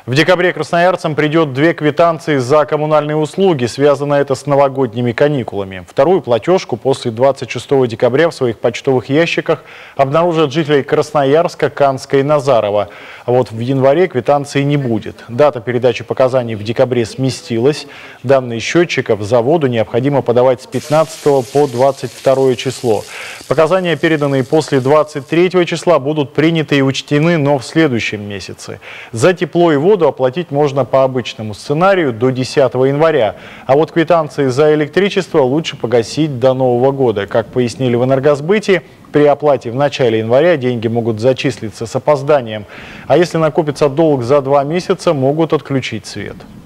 В декабре красноярцам придет 2 квитанции за коммунальные услуги. Связано это с новогодними каникулами. Вторую платежку после 26 декабря в своих почтовых ящиках обнаружат жители Красноярска, Канска и Назарова. А вот в январе квитанции не будет. Дата передачи показаний в декабре сместилась. Данные счетчиков заводу необходимо подавать с 15 по 22 число. Показания, переданные после 23 числа, будут приняты и учтены, но в следующем месяце. За тепло и воду оплатить можно по обычному сценарию до 10 января. А вот квитанции за электричество лучше погасить до Нового года. Как пояснили в Энергосбыте, при оплате в начале января деньги могут зачислиться с опозданием. А если накопится долг за 2 месяца, могут отключить свет.